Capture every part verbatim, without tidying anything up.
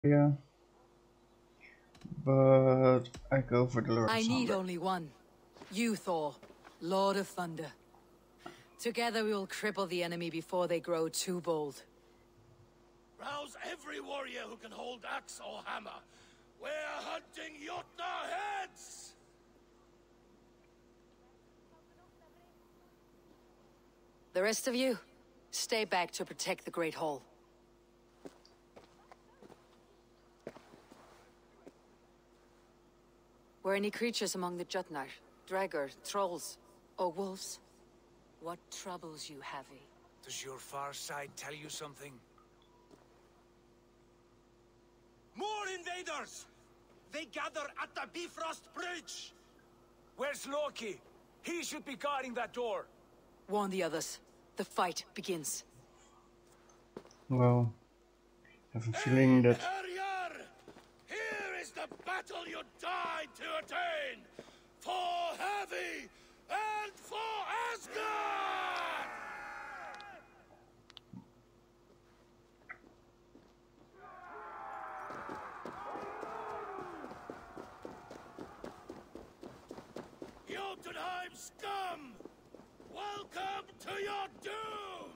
Yeah, but I go for the Lord of I need Thunder. only one. You, Thor, Lord of Thunder. Together we will cripple the enemy before they grow too bold. Rouse every warrior who can hold axe or hammer. We're hunting Jotnar heads! The rest of you, stay back to protect the Great Hall. Were any creatures among the Jotnar? Draugr, trolls, or wolves? What troubles you, Havi? Does your far side tell you something? More invaders! They gather at the Bifrost Bridge! Where's Loki? He should be guarding that door. Warn the others. The fight begins. Well, I have a feeling that Herjar! Here is the battle you died to attain! For Havi and for Asgard! Jotunheim scum! Welcome to your doom!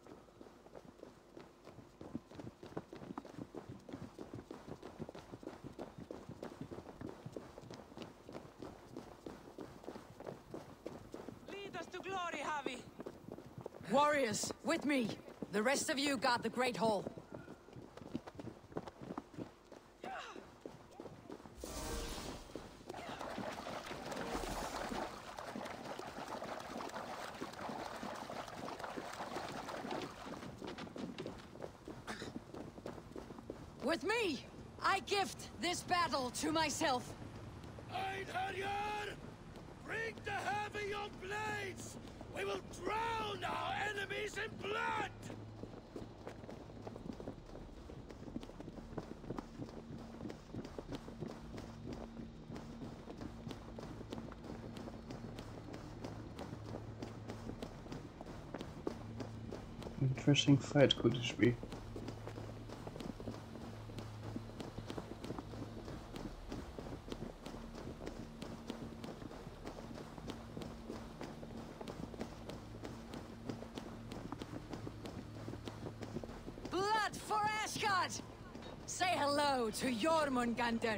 Lead us to glory, Havi! Warriors, with me! The rest of you guard the Great Hall. With me, I gift this battle to myself. Einherjar! Bring the heavy your blades! We will drown our enemies in blood! interesting fight could this be? Blood for Asgard! Say hello to Jormungandr.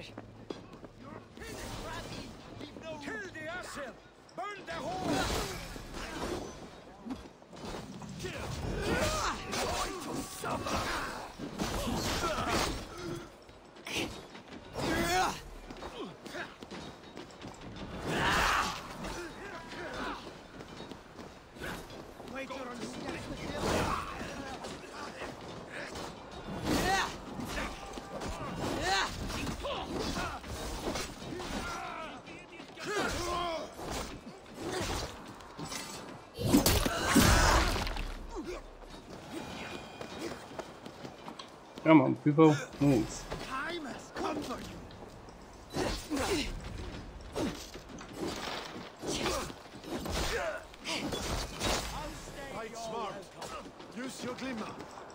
Kill the asshole! Burn the hole! Come on, people, move. Time has come for you! Fight smart. Use your glimmer.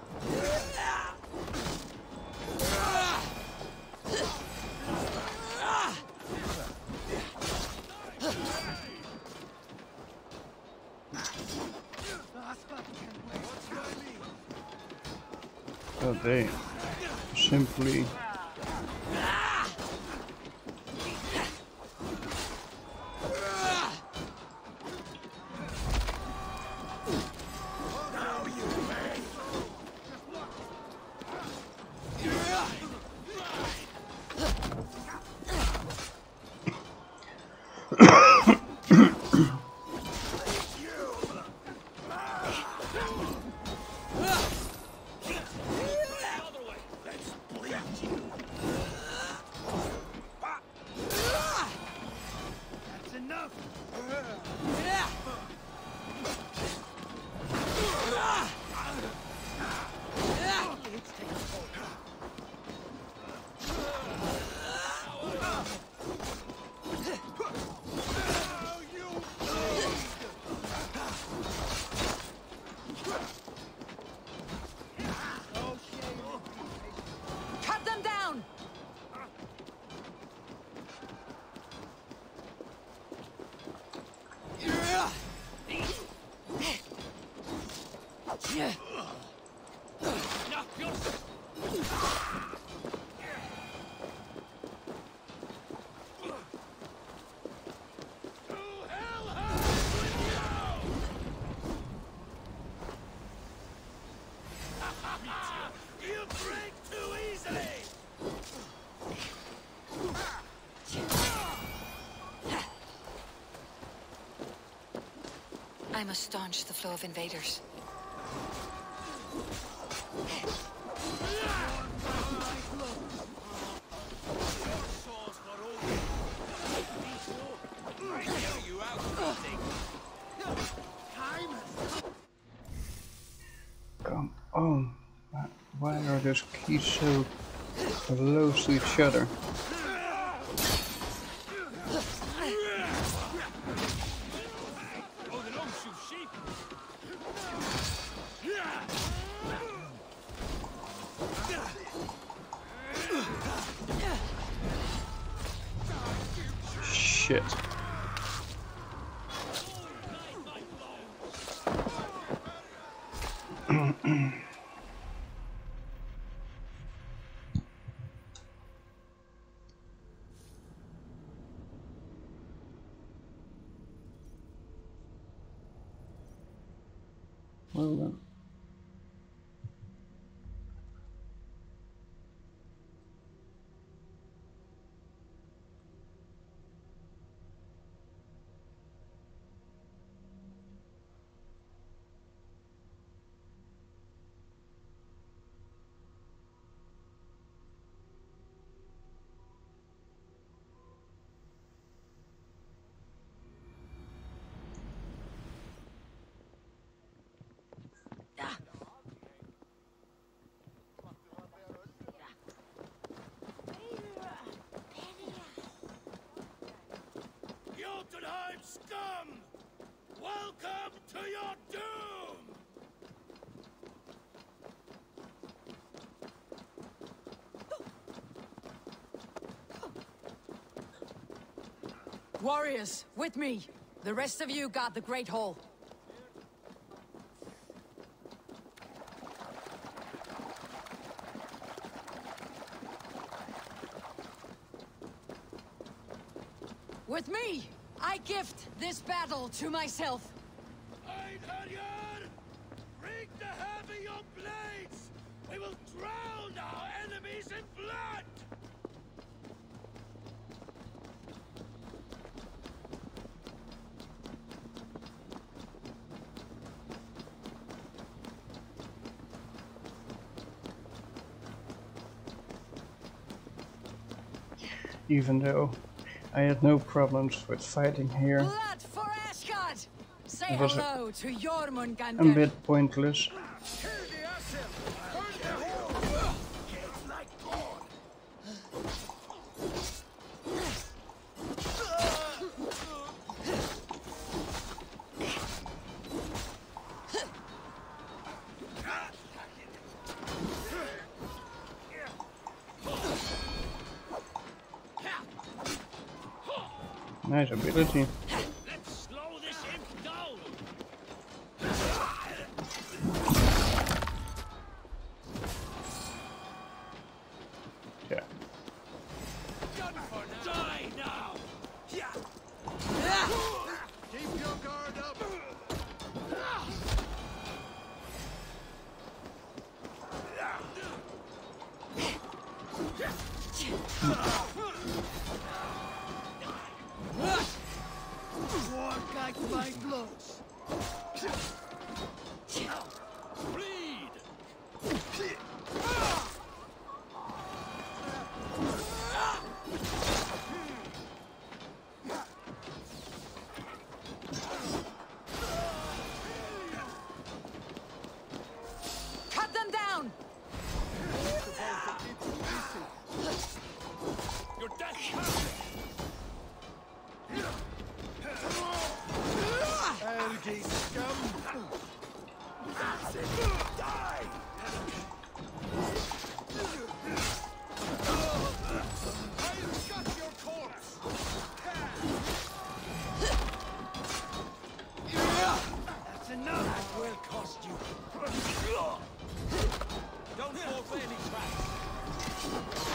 Oh, they simply That's enough! Cut them down! I must staunch the flow of invaders. Come on. Why are those keys so close to each other? Shit. Well then. Jotunheim scum! Welcome to your doom! Warriors, with me. The rest of you guard the Great Hall. With me, I gift this battle to myself. Einherjar! Bring the heavy your blades! We will drown our enemies in blood! Even though I had no problems with fighting here, Blood for Asgard! Say it was hello a, to a Jormungandr. bit pointless. Kill the asset! Burn the hole! It's like corn! Nice ability. Let's slow this imp down! Yeah. Done for now! Die now! Keep your guard up. War guides my blows! Bleed! Cut them down! Your death counts! Algae scum. That's it! Die! I'll gut your corpse! That's enough! That will cost you! Don't fall for any traps!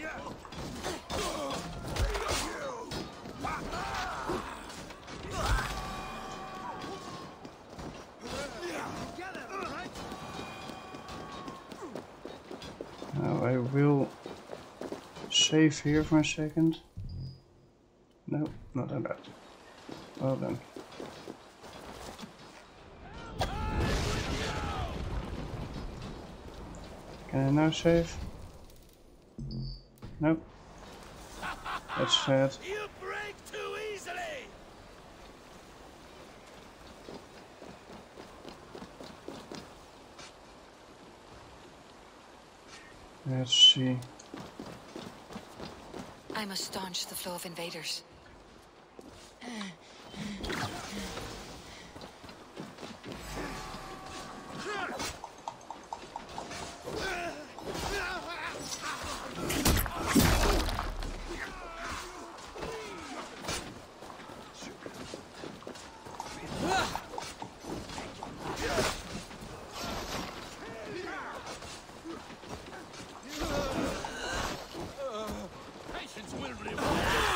Now I will save here for a second. No, not like that. Well then. Can I now save? Nope. That's sad. You break too easily! Let's see. I must staunch the flow of invaders. Patience will reward.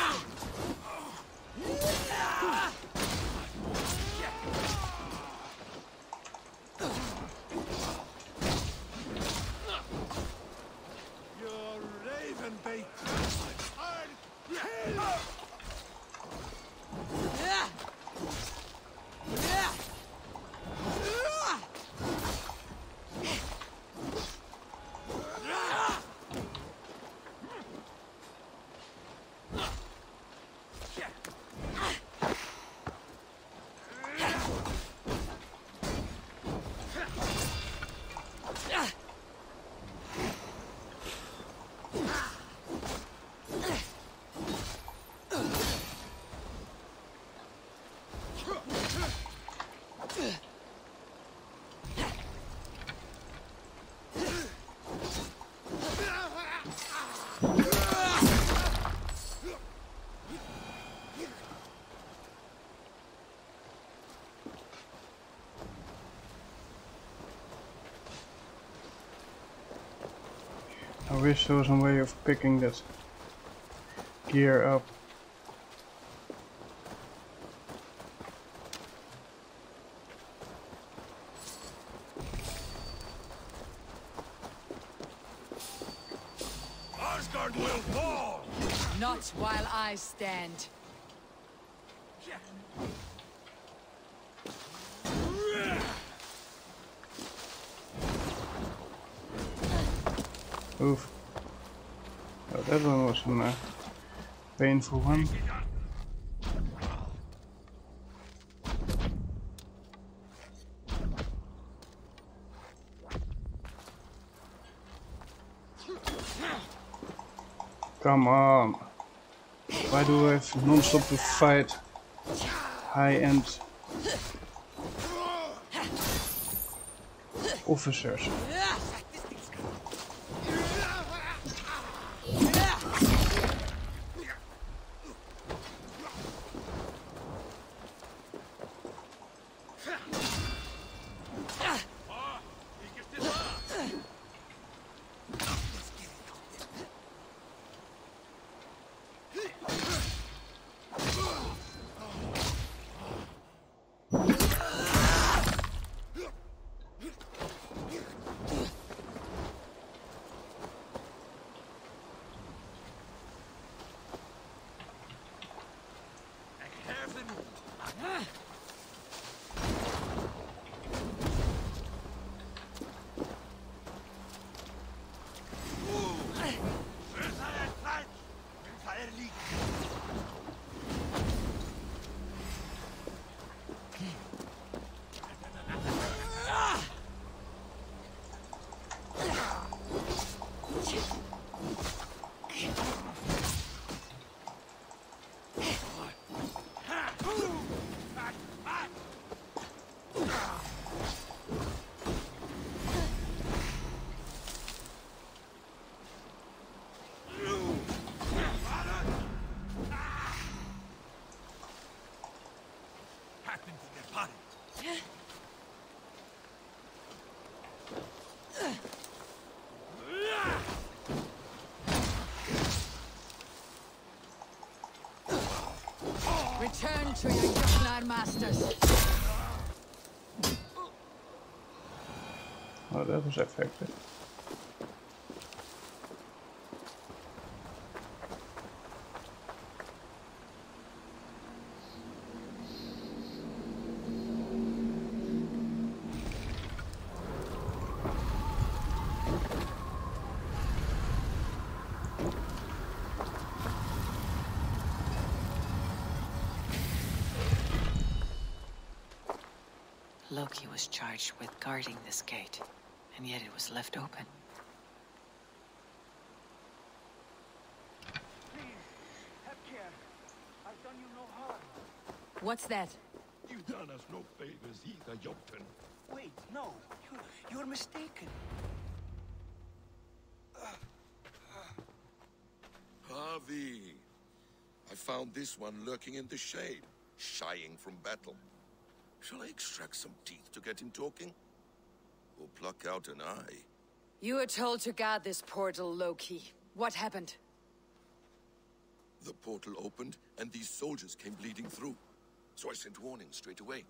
You're raven bait. I wish there was a way of picking that gear up. Asgard will fall! Not while I stand. Oof. Oh, that one was a uh, painful one. Come on. Why do I have non-stop to fight high-end officers? Return to your Jötnar masters. Oh, that was effective. Loki was charged with guarding this gate, and yet it was left open. Please, have care. I've done you no harm. What's that? You've done us no favors either, Jotun. Wait, no. You're, you're mistaken. Harvey, I found this one lurking in the shade, shying from battle. Shall I extract some teeth to him talking? Or pluck out an eye? You were told to guard this portal, Loki. What happened? The portal opened, and these soldiers came bleeding through. So I sent warning straight away.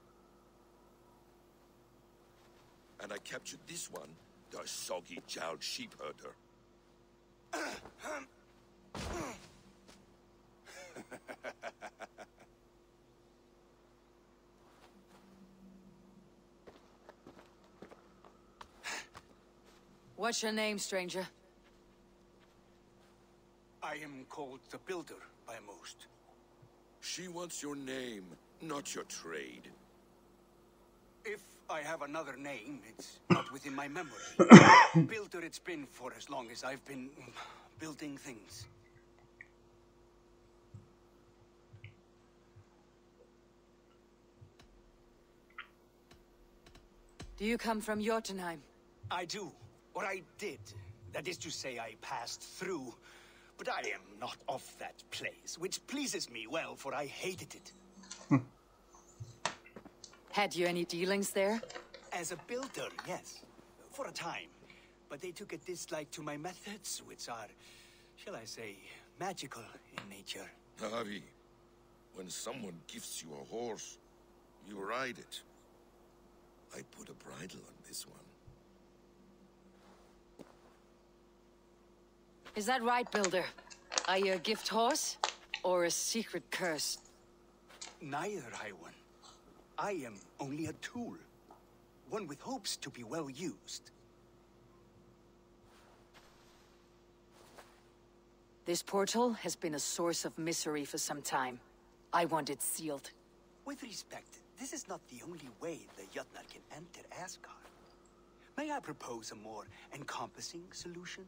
And I captured this one, the soggy-jowled sheep herder. What's your name, stranger? I am called the Builder by most. She wants your name, not your trade. If I have another name, it's not within my memory. Builder it's been for as long as I've been mm, building things. Do you come from Jotunheim? I do. Or I did. That is to say, I passed through. But I am not of that place, which pleases me well, for I hated it. Had you any dealings there? As a builder, yes. For a time. But they took a dislike to my methods, which are, shall I say, magical in nature. Harvey, when someone gifts you a horse, you ride it. I put a bridle on this one. Is that right, Builder? Are you a gift horse? Or a secret curse? Neither, Highwan. I am only a tool. One with hopes to be well used. This portal has been a source of misery for some time. I want it sealed. With respect, this is not the only way the Jotnar can enter Asgard. May I propose a more encompassing solution?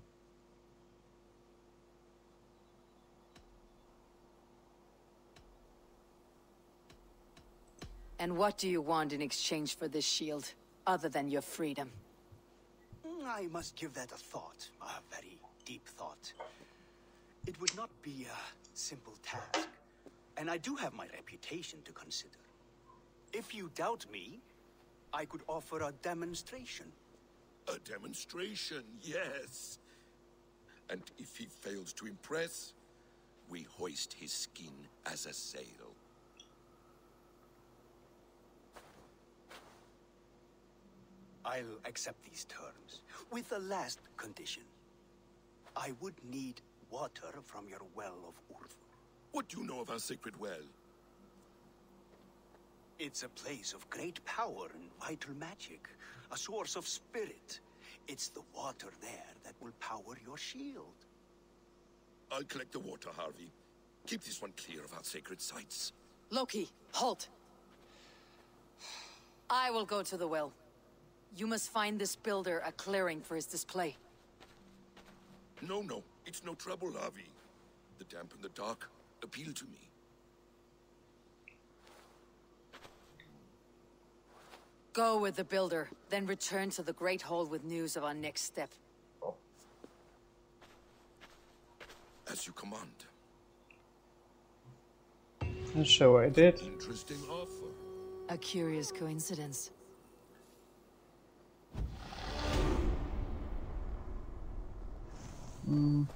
And what do you want in exchange for this shield, other than your freedom? I must give that a thought, a very deep thought. It would not be a simple task, and I do have my reputation to consider. If you doubt me, I could offer a demonstration. A demonstration, yes. And if he fails to impress, we hoist his skin as a sail. I'll accept these terms, with a last condition. I would need water from your well of Urthur. What do you know of our sacred well? It's a place of great power and vital magic, a source of spirit. It's the water there that will power your shield. I'll collect the water, Harvey. Keep this one clear of our sacred sites. Loki, halt! I will go to the well. You must find this builder a clearing for his display. No, no, it's no trouble, Harvey. The damp and the dark appeal to me. Go with the builder, then return to the Great Hall with news of our next step. As you command. And so I did. Interesting offer. A curious coincidence. Mm.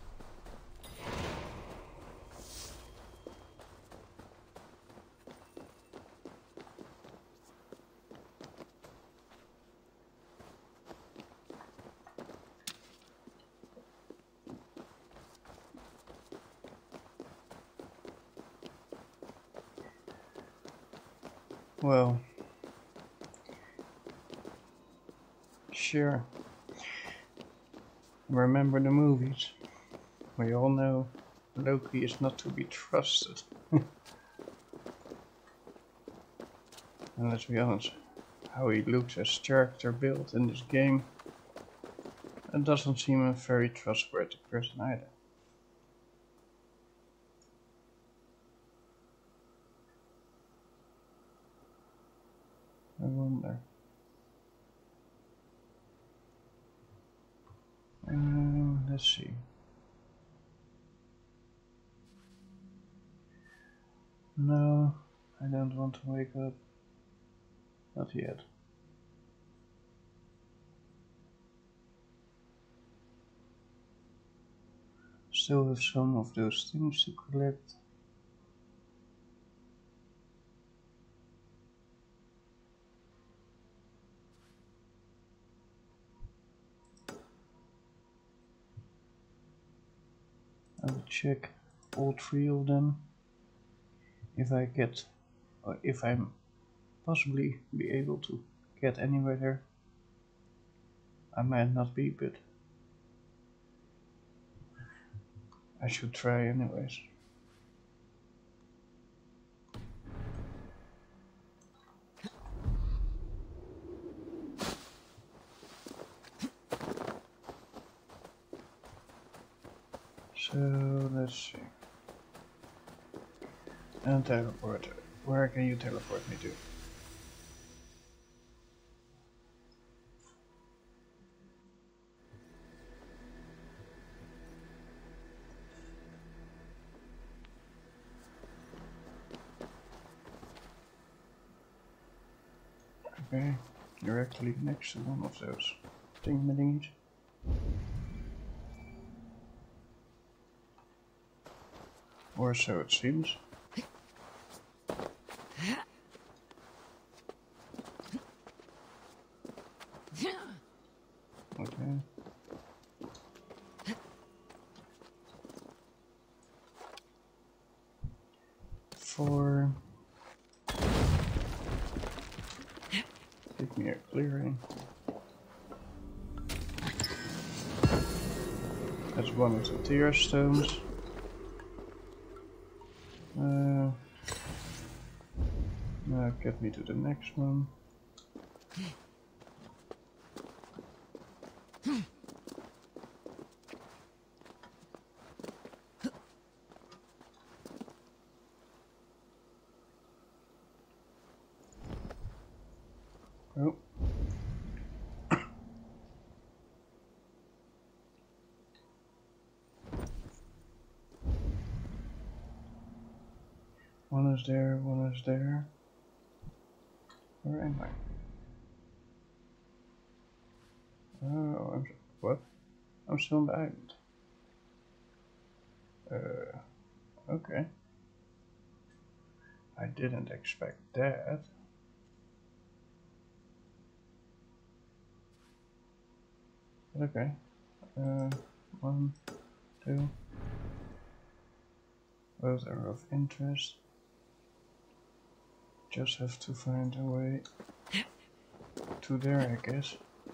Well, sure. Remember the movies? We all know Loki is not to be trusted. And let's be honest, how he looks as character built in this game. And doesn't seem a very trustworthy person either. I wonder. Um, let's see. No, I don't want to wake up. Not yet. Still have some of those things to collect. I will check all three of them. If I get, or if I'm possibly be able to get anywhere there. I might not be, but I should try anyways. So let's see. And teleport. Where can you teleport me to? Okay, directly next to one of those thingamajiggies. Or so it seems. Okay. Four. Give me a clearing. That's one of the tear stones. Uh, now get me to the next one. Oh. One is there, one is there. Where am I? Oh, I'm, what? I'm still on the island. Uh, okay. I didn't expect that. Okay. Uh, one, two. Both are of interest. Just have to find a way to there, I guess.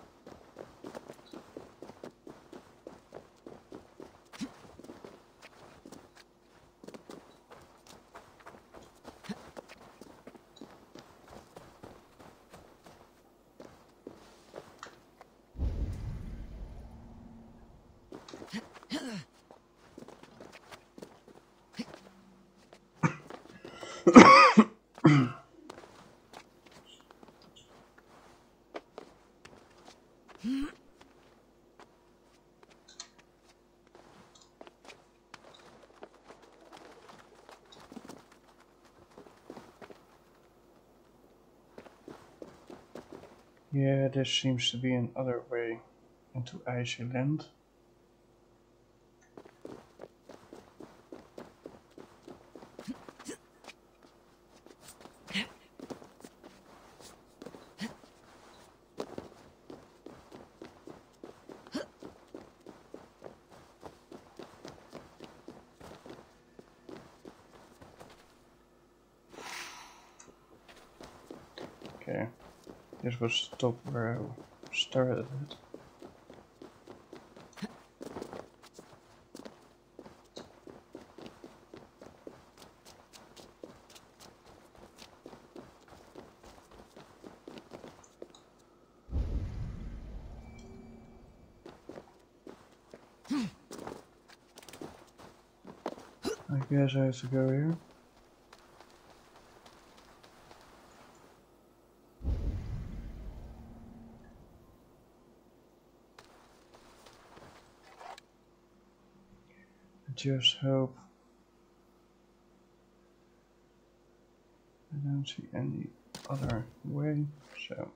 Yeah, there seems to be another way into Icy Land. Okay, this was the top where I started it. I guess I have to go here. I just hope I don't see any other way, so.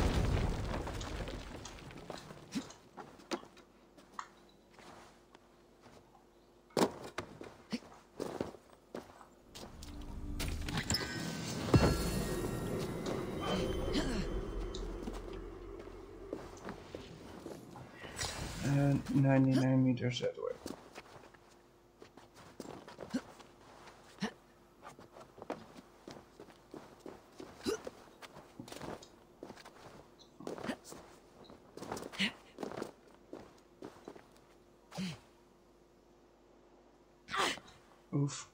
And ninety-nine meters that way. Oof.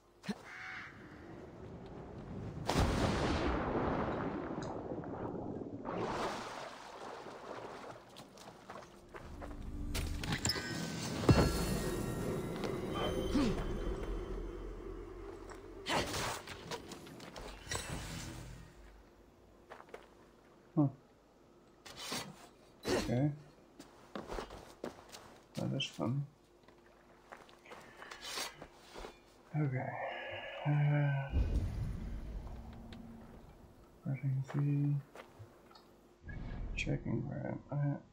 Huh. Okay. That is fun. Okay. Uh, pressing V. Checking where I'm at.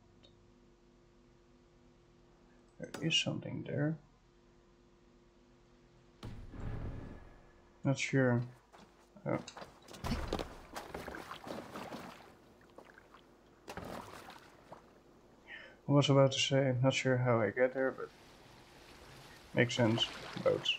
There is something there. Not sure. Oh. I was about to say, I'm not sure how I get there, but makes sense. Boats.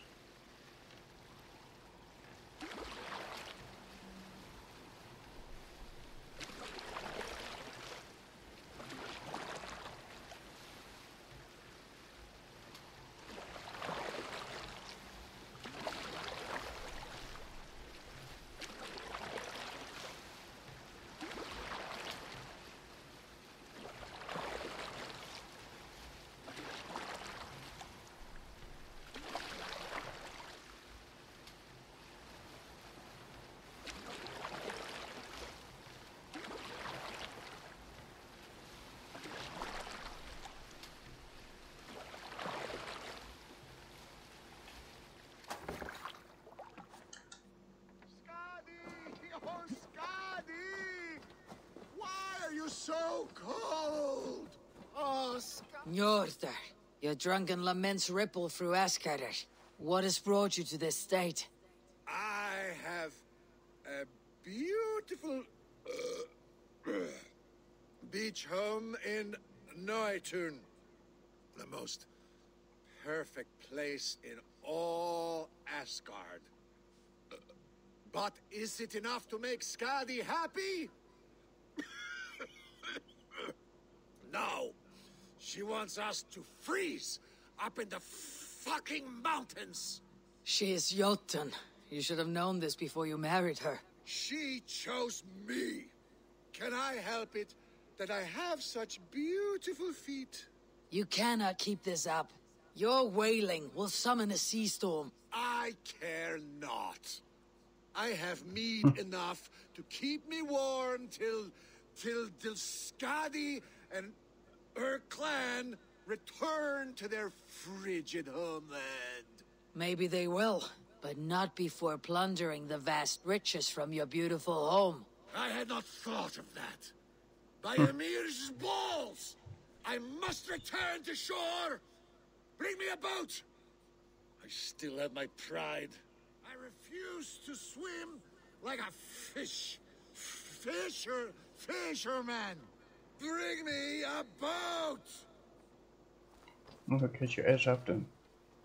So cold! Oh, Scott. Njordur, your drunken laments ripple through Asgard. What has brought you to this state? I have a beautiful uh, beach home in Noitun. The most perfect place in all Asgard. Uh, but is it enough to make Skadi happy? No. She wants us to freeze up in the fucking mountains. She is Jotun. You should have known this before you married her. She chose me. Can I help it that I have such beautiful feet? You cannot keep this up. Your wailing will summon a sea storm. I care not. I have mead enough to keep me warm till... till... till Skadi and her clan return to their frigid homeland. Maybe they will, but not before plundering the vast riches from your beautiful home. I had not thought of that. By Emir's balls! I must return to shore! Bring me a boat! I still have my pride. I refuse to swim like a fish. Fisher... fisherman! Bring me a boat! I'll get your ass up then.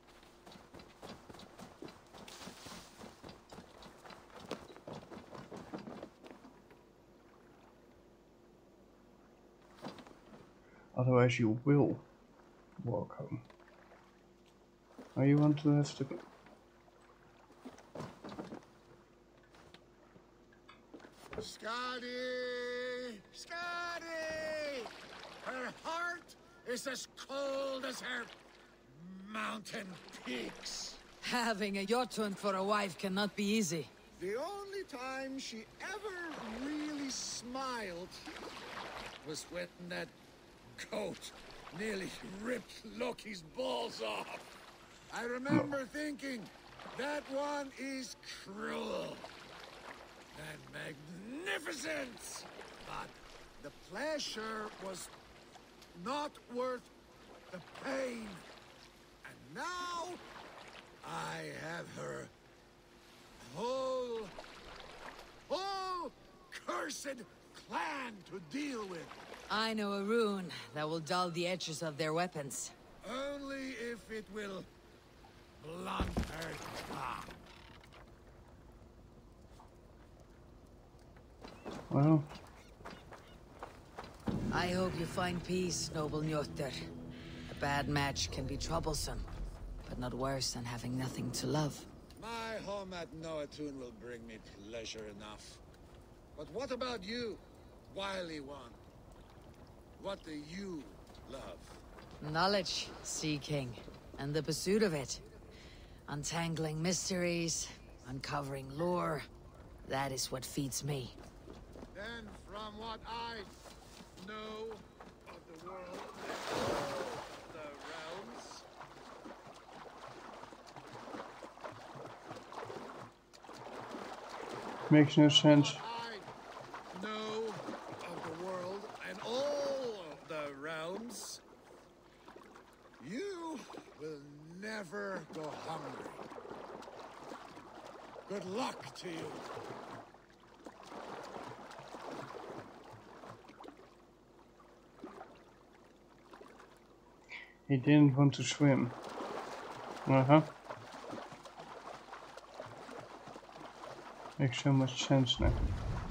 Otherwise you will walk home. Or you want to have to... Skadi! Skadi! Her heart is as cold as her mountain peaks. Having a Jotun for a wife cannot be easy. The only time she ever really smiled was when that goat nearly ripped Loki's balls off. I remember thinking, that one is cruel and magnificent, but the pleasure was not worth the pain. And now I have her whole, whole cursed clan to deal with. I know a rune that will dull the edges of their weapons. Only if it will blunt her tongue. Well, I hope you find peace, noble Njotr. A bad match can be troublesome, but not worse than having nothing to love. My home at Noatun will bring me pleasure enough. But what about you, wily one? What do you love? Knowledge, Sea King, and the pursuit of it. Untangling mysteries, uncovering lore. That is what feeds me. Then, from what I know of the world and all the realms, makes no sense. I know of the world and all the realms, you will never go hungry. Good luck to you. He didn't want to swim. Uh-huh. Makes so much sense now.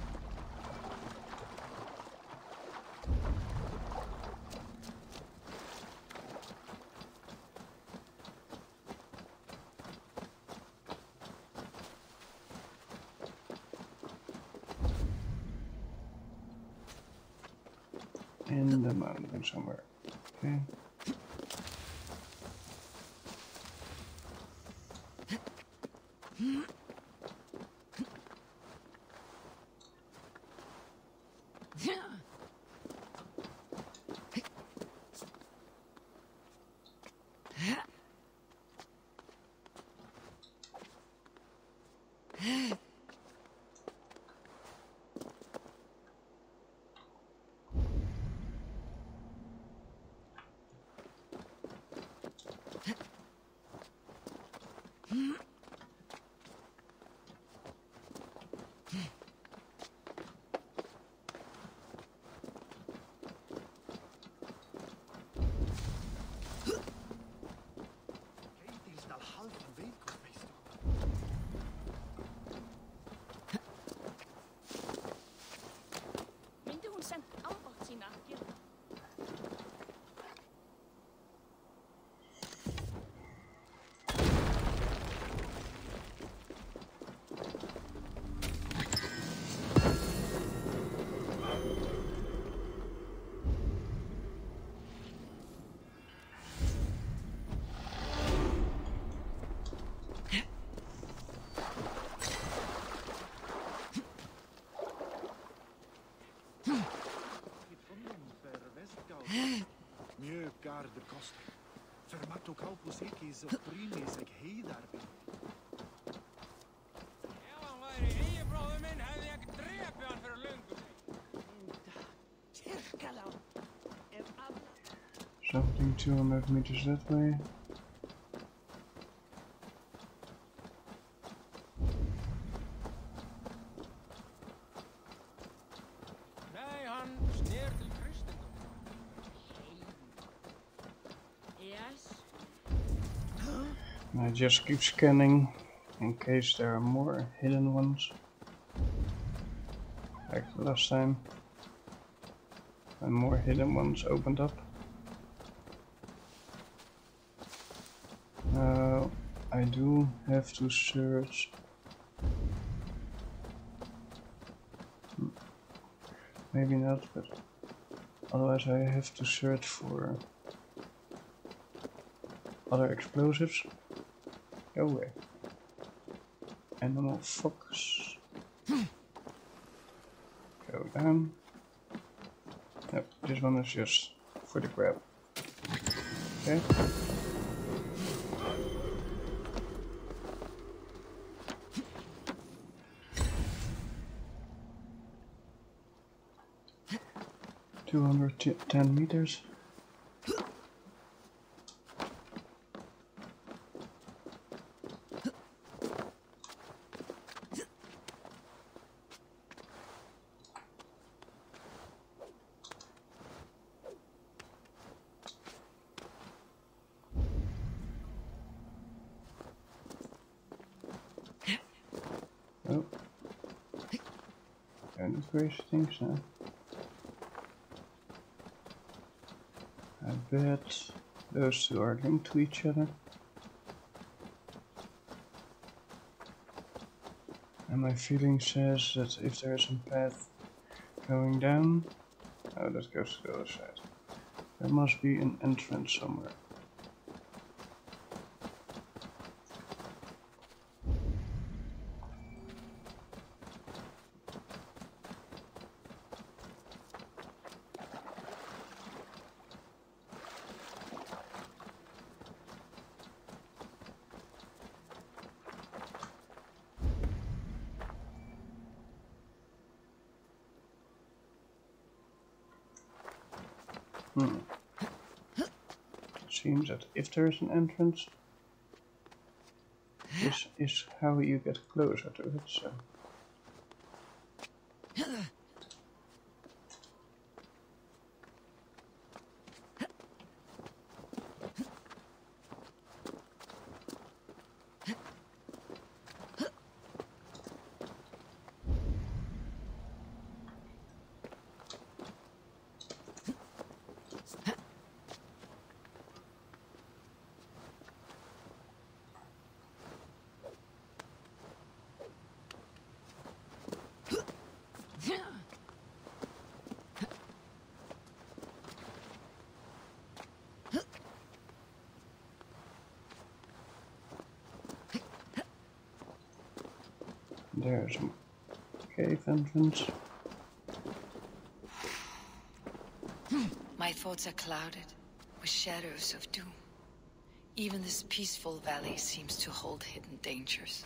In the mountain somewhere. Okay. Myndi hún sent ábátt sína að gera það? Mjög garður kostur. Fyrir Matto Kápus Ikis og Brímis ekki heiðarbi. Ef hann væri eigibróður minn hefði ég ekki drepið hann fyrir löngu. Tyrkalá. Ef alla... Something two hundred meters that way. Nei, hann snér til kristendom. Yes. I just keep scanning in case there are more hidden ones. Like last time. When more hidden ones opened up. Uh, I do have to search. Hmm. Maybe not, but otherwise I have to search for other explosives Go away. Animal fox. Go down. Yep, this one is just for the grab. Okay. Two hundred ten meters. Oh. And the crazy things now. I bet those two are linked to each other. And my feeling says that if there is a path going down, oh, that goes to the other side. There must be an entrance somewhere. Hmm. Seems that if there is an entrance, this is how you get closer to it, so. There's a cave entrance. My thoughts are clouded with shadows of doom. Even this peaceful valley seems to hold hidden dangers.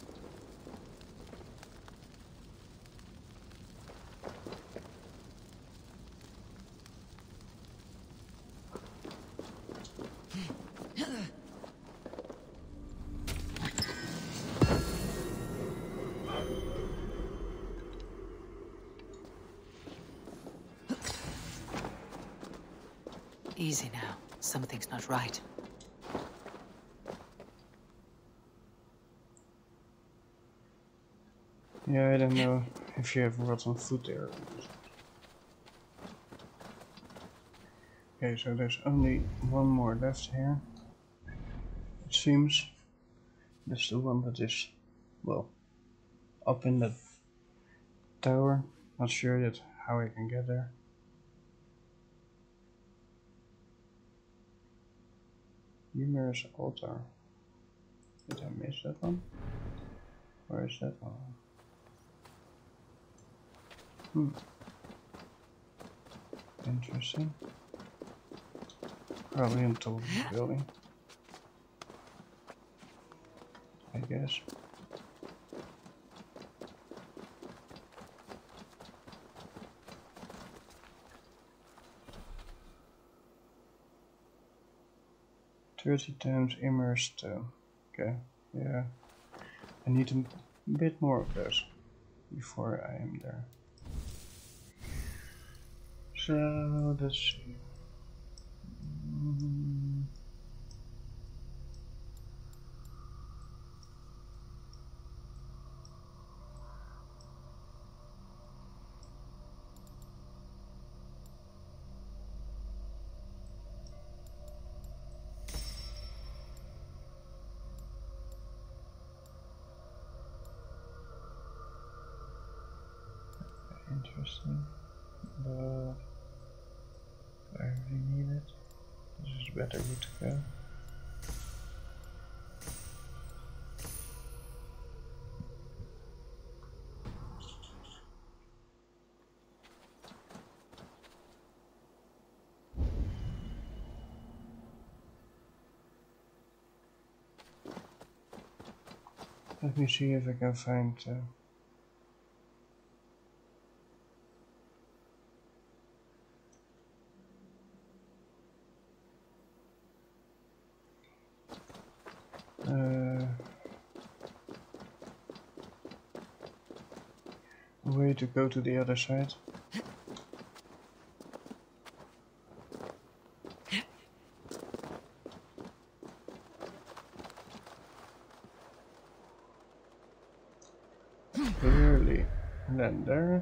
Easy now. Something's not right. Yeah, I don't know if you have rotten food there. Okay, so there's only one more left here. It seems. That's the one that is, well, up in the tower. Not sure yet how I can get there. Numerous altar. Did I miss that one? Where is that one? Hmm. Interesting. Probably on top of the building, I guess. Thirty times immersed. Uh, okay, yeah. I need a bit more of those before I am there. So let's see. Mm. Interesting, but I really need it. This is better good to go. Let me see if I can find. Uh, uh, a way to go to the other side. Clearly, then there.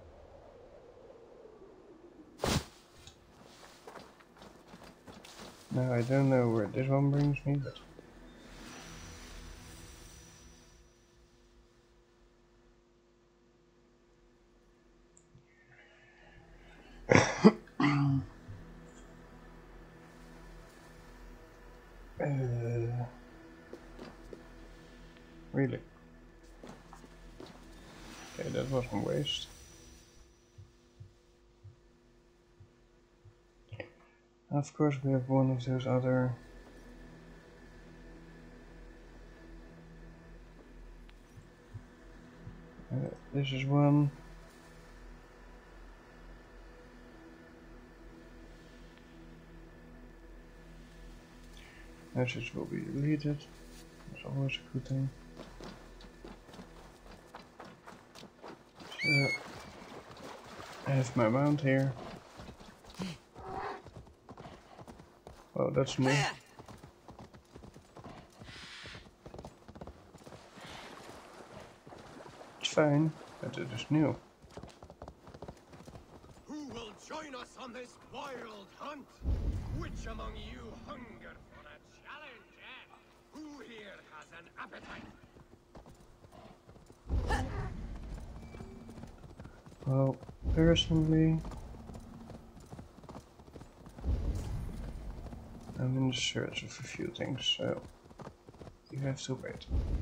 Now I don't know where this one brings me, but uh, really. Okay, that wasn't waste. Of course, we have one of those other. Uh, this is one. Message will be deleted. That's always a good thing. So, I have my mount here. Oh, that's new. It's fine, but it is new. Who will join us on this wild hunt? Which among you hunger for a challenge, eh? Who here has an appetite? Well, personally, I'm in search of a few things, so you have to wait.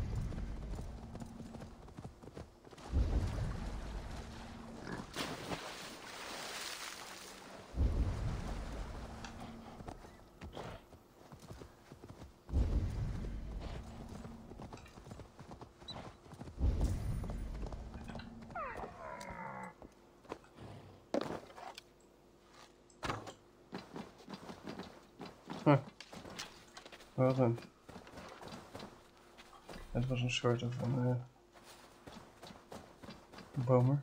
Huh. Well done. That was a sort of a uh, bomber.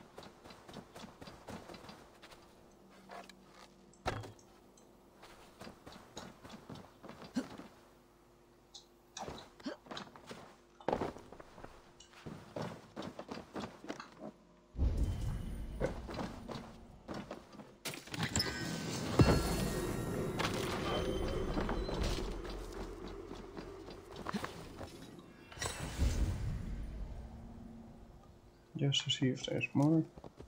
Just to see if there's more.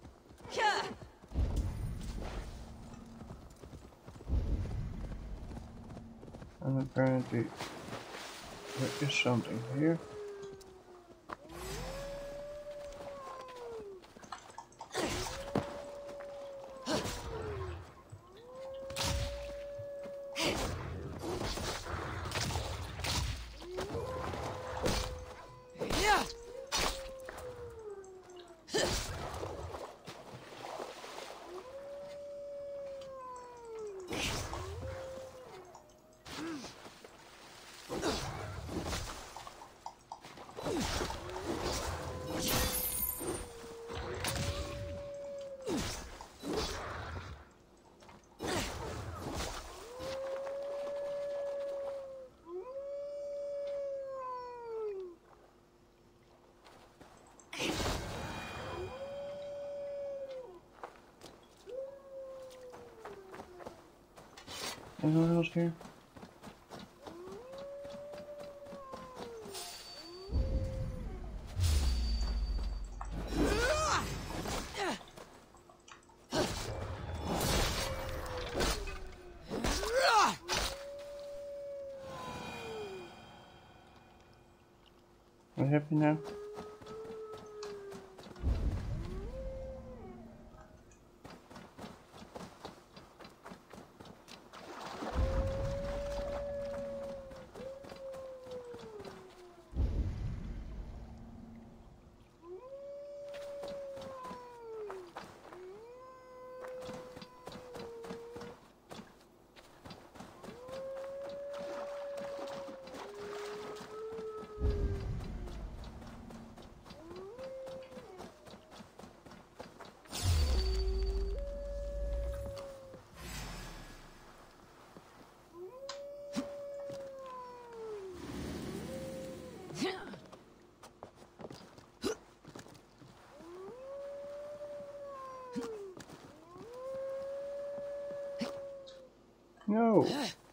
And apparently there is something here. Anyone else here? Are you happy now? Oh.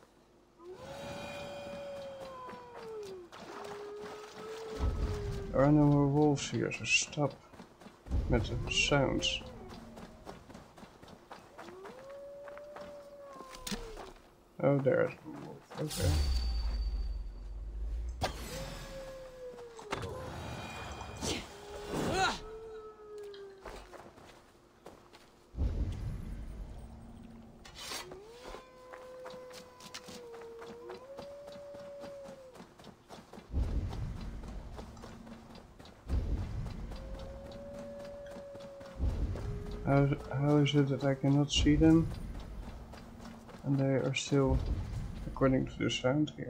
There are no more wolves here, so stop met the sounds. Oh, there's a wolf. Okay. How, how is it that I cannot see them? And they are still according to the sound here.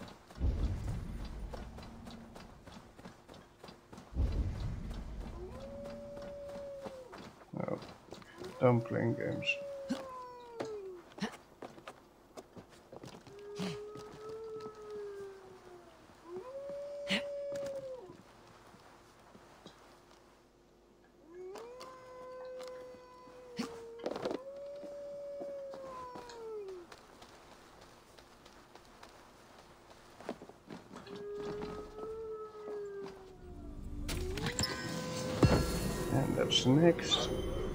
Oh, done playing games. And that's next.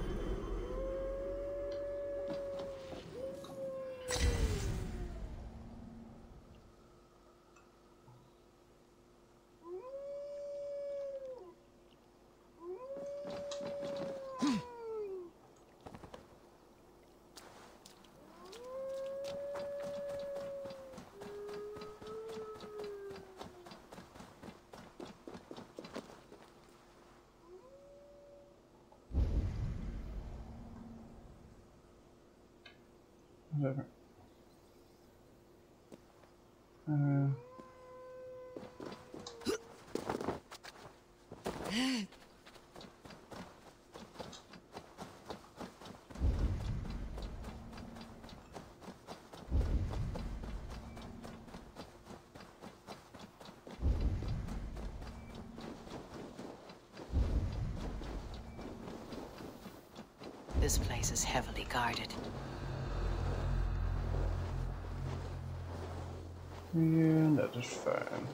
Whatever. Uh, This place is heavily guarded. yeah, that is fine.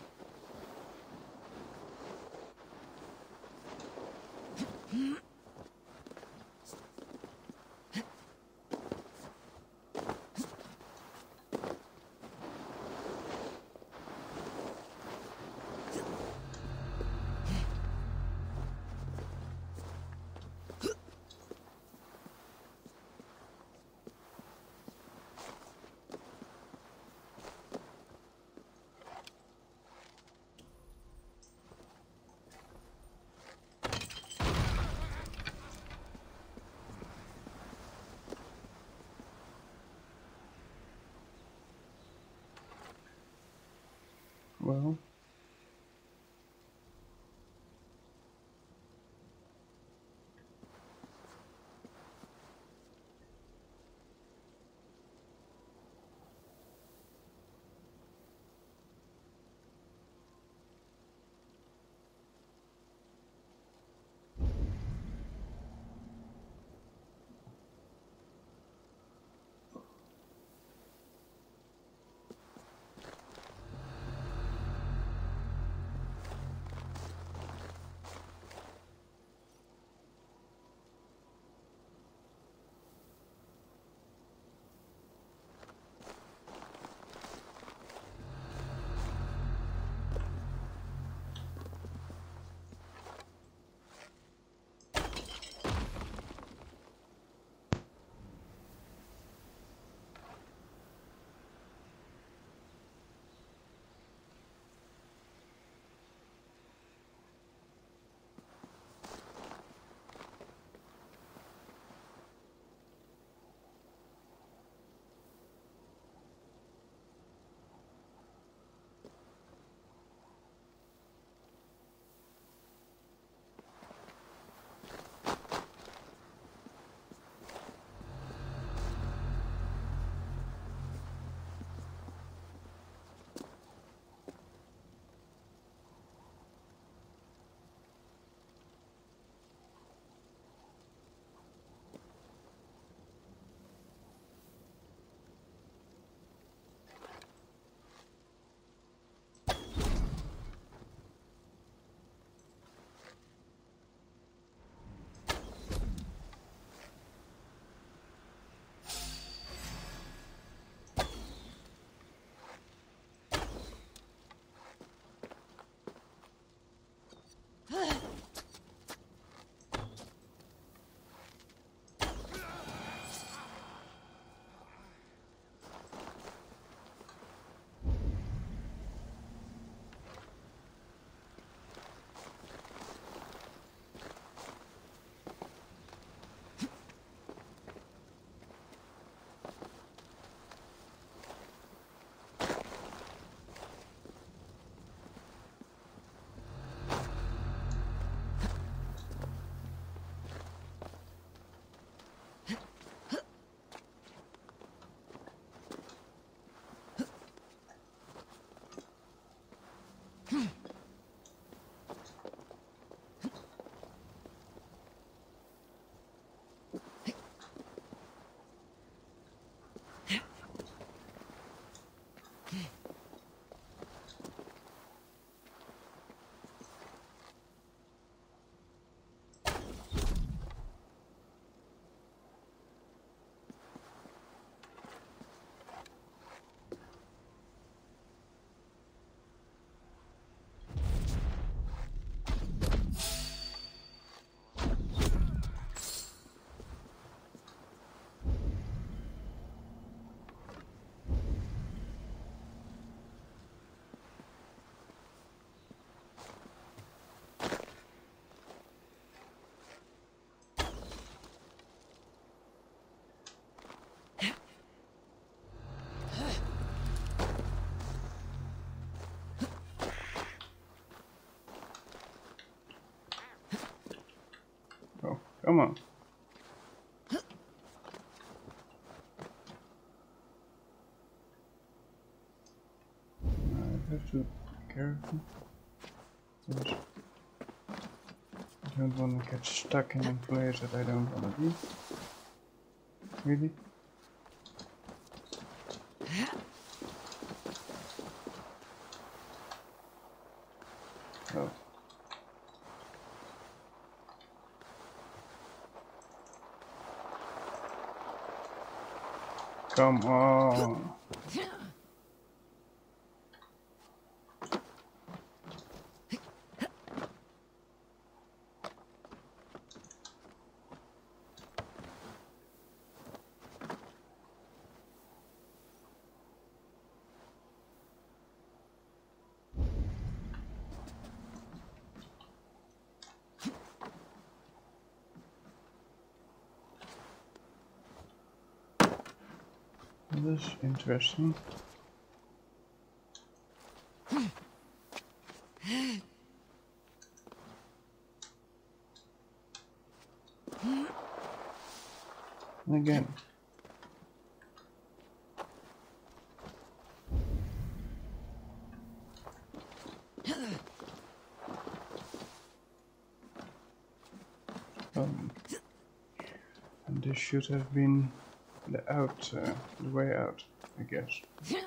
Well, Come on. I have to be careful. Because I don't want to get stuck in a place that I don't want to be. Really? Oh. Come on. This is interesting. And again. Um, and this should have been the out, uh, the way out, I guess.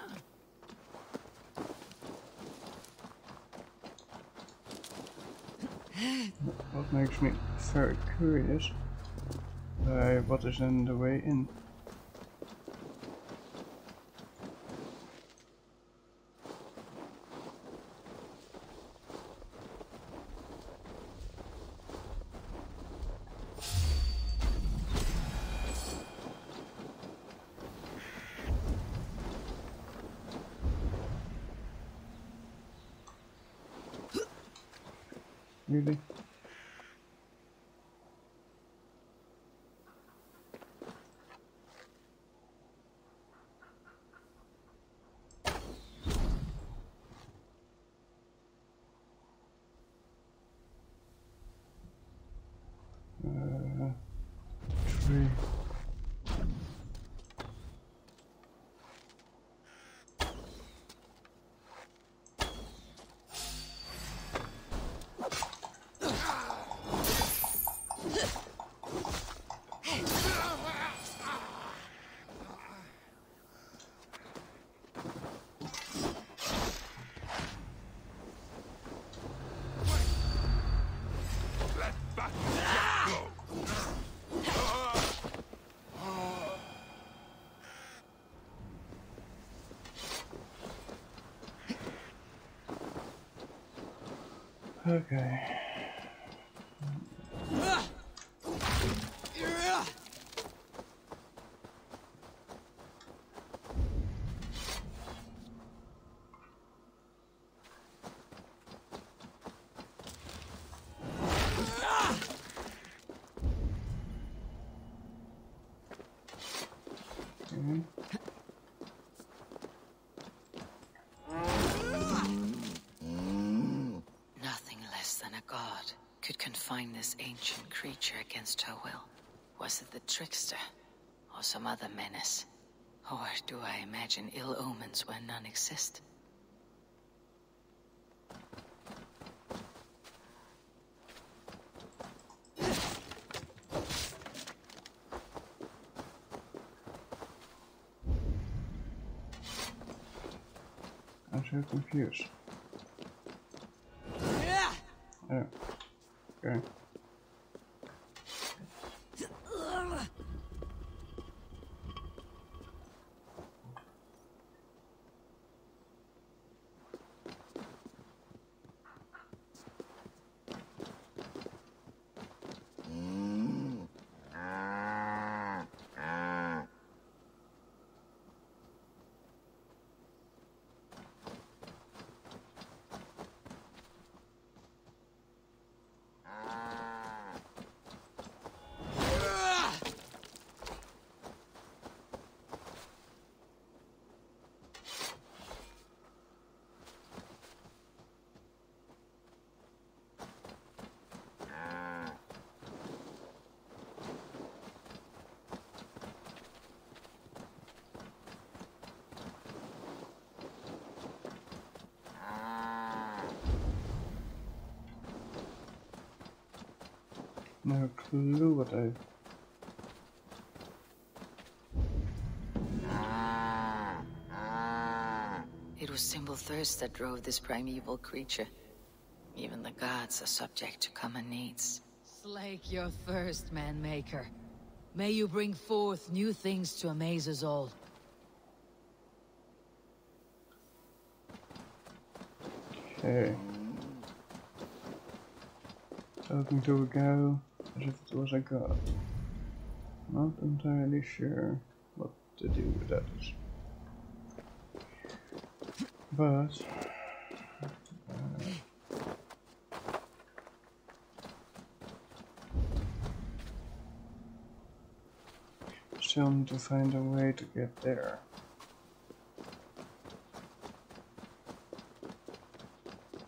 What makes me very curious by what is in the way in. Really? Uh, tree. Okay. Okay. Nothing less than a god could confine this ancient creature against her will. Was it the trickster, or some other menace? Or do I imagine ill omens where none exist? I'm so confused. Oh, okay. No clue what I... It was simple thirst that drove this primeval creature. Even the gods are subject to common needs. Slake your thirst, man-maker. May you bring forth new things to amaze us all. Okay. Talking to a cow as if it was a god. Not entirely sure what to do with that is. But uh, still need to find a way to get there.